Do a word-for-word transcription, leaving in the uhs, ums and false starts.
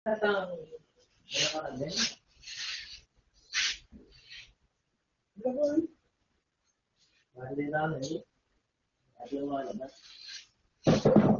Hãy subscribe cho kênh Ghiền Mì Gõ để không bỏ lỡ những video hấp dẫn.